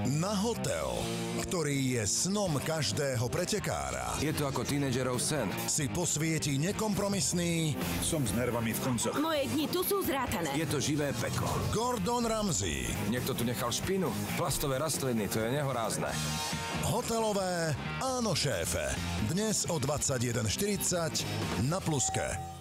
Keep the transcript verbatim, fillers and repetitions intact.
Na hotel, ktorý je snom každého pretekára, Je to ako tínedžerov sen. si posvieti nekompromisný Som s nervami v koncoch. Moje dni tu sú zrátané. Je to živé peklo. Gordon Ramsay. Niekto tu nechal špinu. Plastové rastliny, to je nehorázne. Hotelové Áno šéfe. Dnes o dvadsaťjeden štyridsať na Pluske.